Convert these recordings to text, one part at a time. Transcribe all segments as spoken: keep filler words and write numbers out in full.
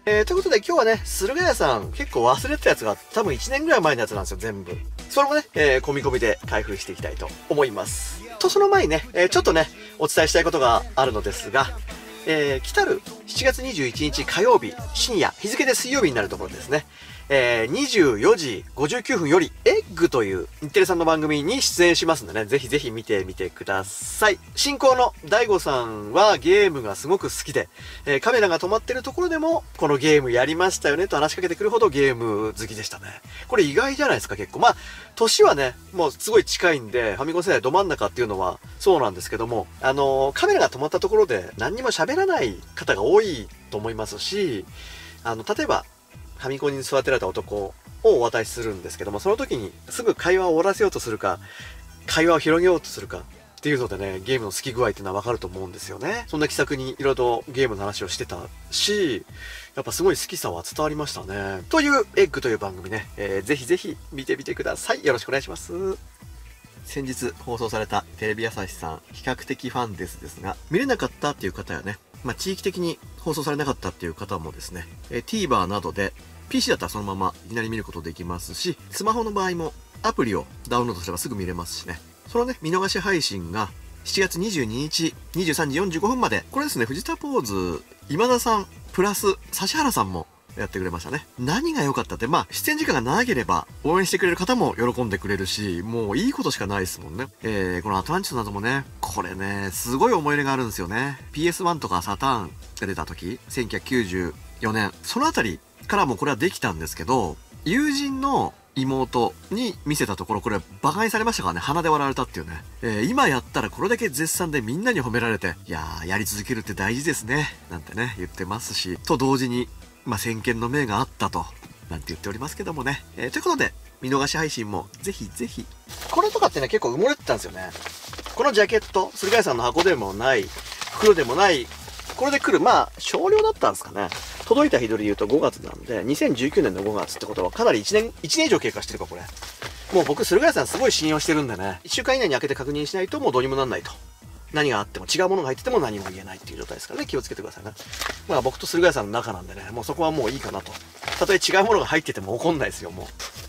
えー、ということで今日はね、駿河屋さん結構忘れてたやつが多分いちねんぐらい前のやつなんですよ、全部。それもね、えー、込み込みで開封していきたいと思います。と、その前にね、えー、ちょっとね、お伝えしたいことがあるのですが、えー、来たるしちがつにじゅういちにち火曜日深夜、日付で水曜日になるところですね。えー、にじゅうよじごじゅうきゅうふんより、エッグという日テレさんの番組に出演しますんでね、ぜひぜひ見てみてください。進行の大悟さんはゲームがすごく好きで、えー、カメラが止まってるところでも、このゲームやりましたよねと話しかけてくるほどゲーム好きでしたね。これ意外じゃないですか、結構。まあ、年はね、もうすごい近いんで、ファミコン世代ど真ん中っていうのはそうなんですけども、あのー、カメラが止まったところで何にも喋らない方が多いと思いますし、あの、例えば、ファミコンに座ってられた男をお渡しするんですけども、その時にすぐ会話を終わらせようとするか、会話を広げようとするかっていうのでね、ゲームの好き具合っていうのはわかると思うんですよね。そんな気さくにいろいろとゲームの話をしてたし、やっぱすごい好きさは伝わりましたね。というエッグという番組ね、えー、ぜひぜひ見てみてください。よろしくお願いします。先日放送されたテレビ朝日さん、比較的ファンですですが、見れなかったっていう方やね、まあ、地域的に放送されなかったっていう方もですね、えー、TVer などで ピーシー だったらそのままいきなり見ることできますし、スマホの場合もアプリをダウンロードすればすぐ見れますしね。そのね、見逃し配信がしちがつにじゅうににちにじゅうさんじよんじゅうごふんまで、これですね、藤田ポーズ、今田さん、プラス指原さんもやってくれましたね。何が良かったって、まあ、出演時間が長ければ応援してくれる方も喜んでくれるし、もういいことしかないですもんね。えー、このアトランティスなどもね、これね、すごい思い入れがあるんですよね。ピーエスワン とかサターンが出た時、せんきゅうひゃくきゅうじゅうよねん、そのあたりからもこれはできたんですけど、友人の妹に見せたところ、これ馬鹿にされましたからね、鼻で笑われたっていうね。えー、今やったらこれだけ絶賛でみんなに褒められて、いやー、やり続けるって大事ですね、なんてね、言ってますし、と同時に、まあ、先見の明があったと、なんて言っておりますけどもね。えー、ということで、見逃し配信もぜひぜひ。これとかってね、結構埋もれてたんですよね。このジャケット、駿河屋さんの箱でもない、袋でもない、これで来る、まあ、少量だったんですかね。届いた日取り言うとごがつなんで、にせんじゅうきゅうねんのごがつってことはかなりいちねん、いちねん以上経過してるか、これ。もう僕、駿河屋さんすごい信用してるんでね、いっしゅうかん以内に開けて確認しないともうどうにもなんないと。何があっても違うものが入ってても何も言えないっていう状態ですからね、気をつけてくださいね。まあ僕と駿河屋さんの中なんでね、もうそこはもういいかなと。たとえ違うものが入ってても怒んないですよ、もう。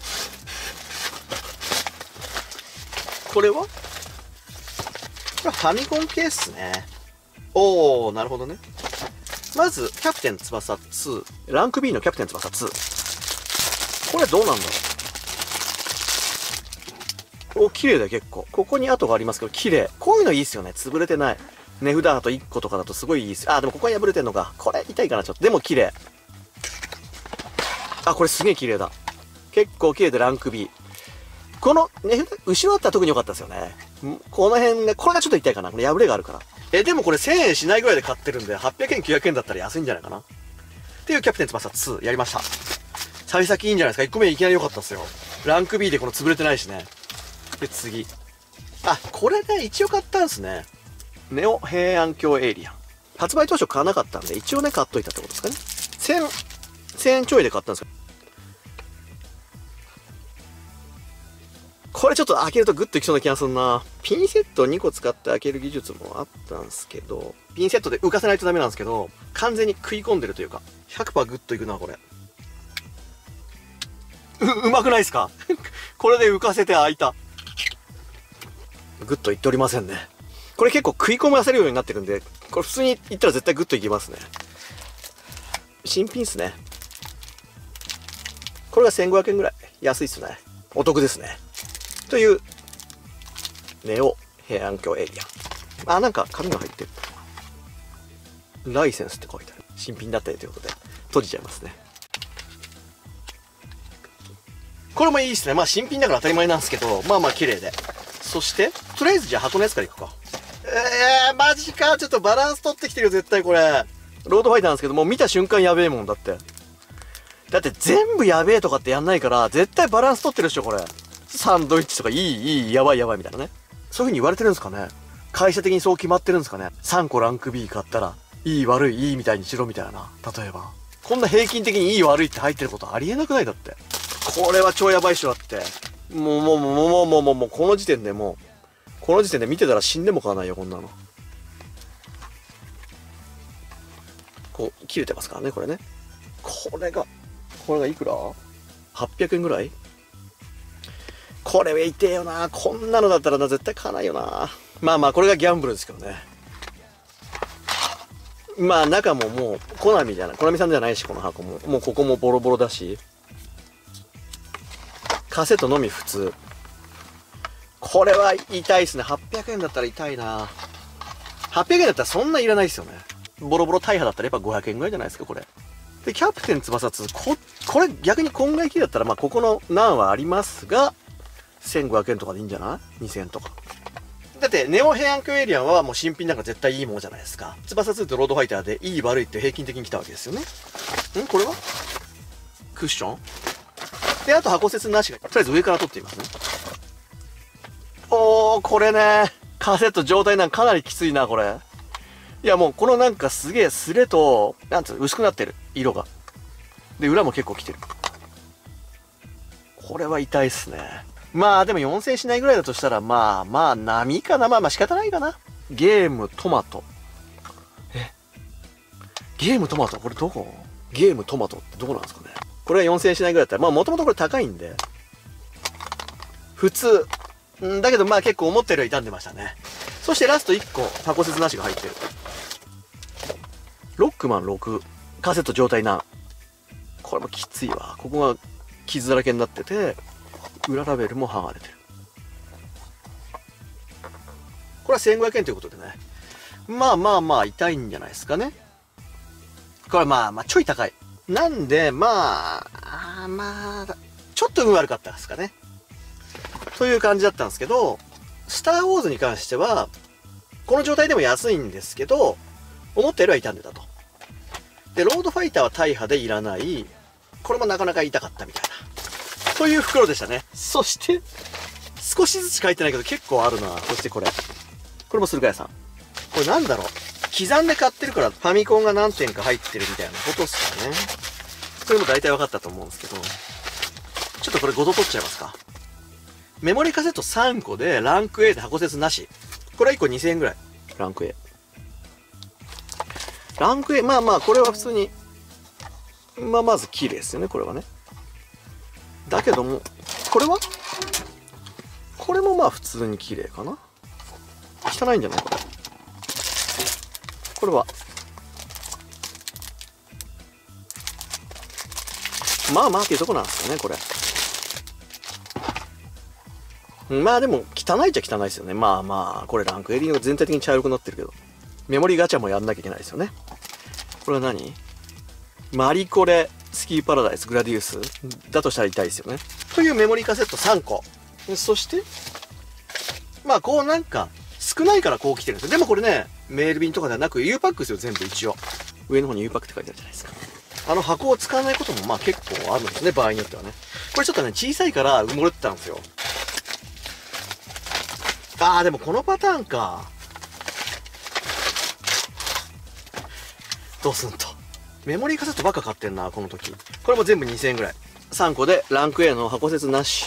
これはこれはファミコンケースね。おー、なるほどね。まず、キャプテン翼ツー。ランク ビー のキャプテン翼ツー。これはどうなんだろう。お、綺麗だよ、結構。ここに跡がありますけど、綺麗。こういうのいいっすよね。潰れてない。値札あといっことかだとすごいいいっすよ。あ、でもここに破れてんのか。これ痛いかな、ちょっと。でも綺麗。あ、これすげえ綺麗だ。結構綺麗でランク ビー。この値札、後ろだったら特に良かったですよね。この辺ね、これがちょっと痛いかな。これ破れがあるから。え、でもこれせんえんしないぐらいで買ってるんで、はっぴゃくえん、きゅうひゃくえんだったら安いんじゃないかな。っていうキャプテン翼ツーやりました。幸先いいんじゃないですか。いっこめいきなり良かったっすよ。ランク ビー でこの潰れてないしね。で、次。あ、これね、一応買ったんすね。ネオ平安京エイリアン。発売当初買わなかったんで、一応ね、買っといたってことですかね。千、千円ちょいで買ったんですか。これちょっと開けるとグッといきそうな気がするな。ピンセットにこ使って開ける技術もあったんですけど、ピンセットで浮かせないとダメなんですけど、完全に食い込んでるというか、ひゃくパーセントグッといくな、これ。う、うまくないですかこれで浮かせて開いた。グッといっておりませんね。これ結構食い込ませるようになってるんで、これ普通にいったら絶対グッといきますね。新品っすね。これがせんごひゃくえんぐらい。安いっすね。お得ですね。という、ネオ平安京エイリアン。あ、なんか紙が入ってる。ライセンスって書いてある。新品だったりということで、閉じちゃいますね。これもいいですね。まあ新品だから当たり前なんですけど、まあまあ綺麗で。そして、とりあえずじゃあ箱のやつからいくか。えー、マジか。ちょっとバランス取ってきてるよ、絶対これ。ロードファイターなんですけど、もう見た瞬間やべえもんだって。だって全部やべえとかってやんないから、絶対バランス取ってるでしょ、これ。サンドイッチとかいい、いい、やばいやばいみたいなね。そういう風に言われてるんですかね。会社的にそう決まってるんですかね。さんこランク ビー 買ったら、いい悪いいいみたいにしろみたいな。例えば。こんな平均的にいい悪いって入ってることありえなくないだって。これは超やばいっしょだって。もうもうもうもうもうもうもうこの時点でもう、この時点で見てたら死んでも買わないよ、こんなの。こう、切れてますからね、これね。 これが、これがいくら ?はっぴゃくえんぐらい。これは痛えよな。こんなのだったらな、絶対買わないよな。まあまあ、これがギャンブルですけどね。まあ、中ももう、コナミじゃない。コナミさんじゃないし、この箱も。もうここもボロボロだし。カセットのみ普通。これは痛いっすね。はっぴゃくえんだったら痛いな。はっぴゃくえんだったらそんないらないですよね。ボロボロ大破だったらやっぱごひゃくえんぐらいじゃないですか、これ。で、キャプテン翼ツー。こ、これ逆に今外機だったら、まあ、ここの難はありますが、せんごひゃくえんとかでいいんじゃない ?にせんえんとか。だって、ネオ平安京エイリアンはもう新品なんか絶対いいものじゃないですか。翼ツーとロードファイターでいい悪いって平均的に来たわけですよね。んこれはクッションで、あと箱説なしが、とりあえず上から取ってみますね。おー、これね。カセット状態なんかかなりきついな、これ。いやもうこのなんかすげえスレと、なんつう、薄くなってる。色が。で、裏も結構来てる。これは痛いっすね。まあでもよんせんえんしないぐらいだとしたら、まあまあ波かな。まあまあ仕方ないかな。ゲームトマト。えゲームトマトこれどこゲームトマトってどこなんですかね。これはよんせんえんしないぐらいだったら、まあもともとこれ高いんで。普通。んだけどまあ結構思ったよりは傷んでましたね。そしてラストいっこ、箱説なしが入ってる。ロックマンろく。カセット状態な。これもきついわ。ここが傷だらけになってて、裏ラベルも剥がれてる。これはせんごひゃくえんということでね。まあまあまあ痛いんじゃないですかね。これまあまあちょい高い。なんでまあ、あまあ、ちょっと運悪かったですかね。という感じだったんですけど、スターウォーズに関しては、この状態でも安いんですけど、思ったよりは傷んでたと。で、ロードファイターは大破でいらない。これもなかなか痛かったみたいな。という袋でしたね。そして、少しずつ書いてないけど結構あるな。そしてこれ。これも駿河屋さん。これなんだろう。刻んで買ってるからファミコンが何点か入ってるみたいなことっすかね。これも大体分かったと思うんですけど。ちょっとこれごど取っちゃいますか。メモリカセットさんこでランク A で箱説なし。これはいっこにせんえんぐらい。ランク A。ランク A、まあまあ、これは普通に、まあまず綺麗ですよね、これはね。だけども、これはこれもまあ普通に綺麗かな。汚いんじゃないこれ。これは。まあまあっていうとこなんですよね、これ。まあでも、汚いっちゃ汚いですよね。まあまあ、これランク エー が全体的に茶色くなってるけど。メモリガチャもやんなきゃいけないですよね。これは何マリコレ、スキーパラダイス、グラディウスだとしたら痛いですよね。というメモリカセットさんこ。そして、まあこうなんか、少ないからこう来てるんですよ。でもこれね、メール便とかではなく U パックですよ、全部一応。上の方に U パックって書いてあるじゃないですか。あの箱を使わないこともまあ結構あるんですね、場合によってはね。これちょっとね、小さいから埋もれてたんですよ。あー、でもこのパターンか。どうすんと。メモリーカセットばっか買ってんな、この時。これも全部にせんえんぐらい。さんこでランク A の箱説なし。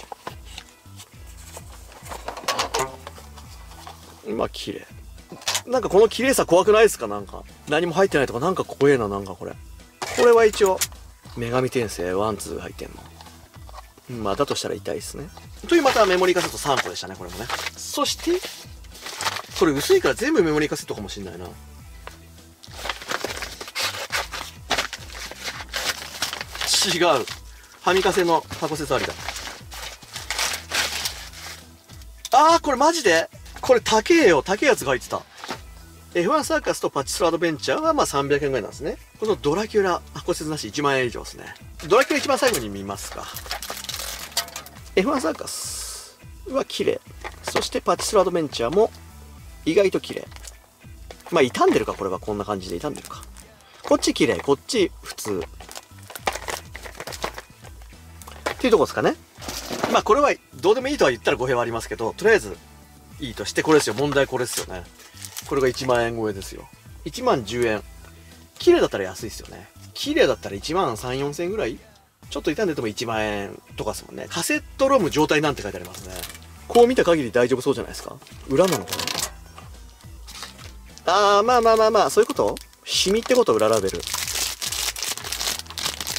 まあ、綺麗。なんかこの綺麗さ怖くないですかなんか。何も入ってないとかなんか怖えな、なんかこれ。これは一応、女神転生ワンツー入ってんの。まあ、だとしたら痛いですね。というまたメモリーカセットさんこでしたね、これもね。そして、これ薄いから全部メモリーカセットかもしんないな。違う。ファミカセの箱説ありだ。あー、これマジでこれ高えよ。高えやつが入ってた。エフワン サーカスとパチスロアドベンチャーはまあさんびゃくえんぐらいなんですね。このドラキュラ、箱説なしいちまんえん以上ですね。ドラキュラ一番最後に見ますか。エフワン サーカスは綺麗。そしてパチスロアドベンチャーも意外と綺麗。まあ傷んでるか、これはこんな感じで傷んでるか。こっち綺麗、こっち普通。っていうとこですかね。まあこれはどうでもいいとは言ったら語弊はありますけど、とりあえずいいとしてこれですよ。問題これですよね。これがいちまんえん超えですよ。いちまんじゅうえん。綺麗だったら安いですよね。綺麗だったらいちまんさん、よんせん円ぐらいちょっと傷んでてもいちまんえんとかですもんね。カセットロム状態なんて書いてありますね。こう見た限り大丈夫そうじゃないですか。裏なのかな。あー、まあまあまあまあ、そういうことシミってこと裏ラベル。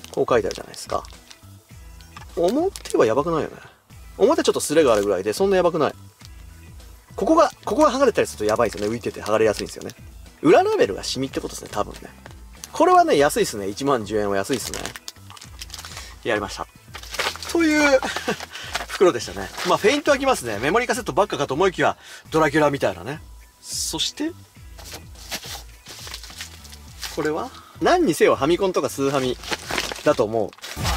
こう書いてあるじゃないですか。表はやばくないよね。表ちょっとスレがあるぐらいで、そんなやばくない。ここが、ここが剥がれたりするとやばいですよね。浮いてて剥がれやすいんですよね。裏ラベルがシミってことですね、多分ね。これはね、安いっすね。いちまんじゅうえんは安いっすね。やりました。という袋でしたね。まあ、フェイントはきますね。メモリーカセットばっかかと思いきや、ドラキュラみたいなね。そして、これは何にせよファミコンとかスーファミだと思う。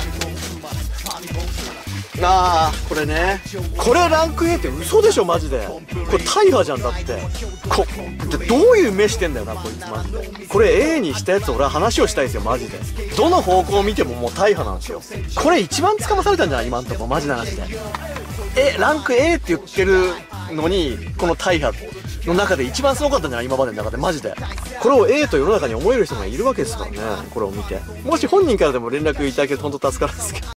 ああ、これね。これランク エー って嘘でしょ、マジで。これ大破じゃん、だって。こ、でどういう目してんだよな、こいつマジで。これ エー にしたやつ俺は話をしたいですよ、マジで。どの方向を見てももう大破なんですよ。これ一番捕まされたんじゃない今んとこ、マジな話で。え、ランク エー って言ってるのに、この大破の中で一番すごかったんじゃない今までの中で、マジで。これを エー と世の中に思える人がいるわけですからね、これを見て。もし本人からでも連絡いただけると本当助かるんですけど。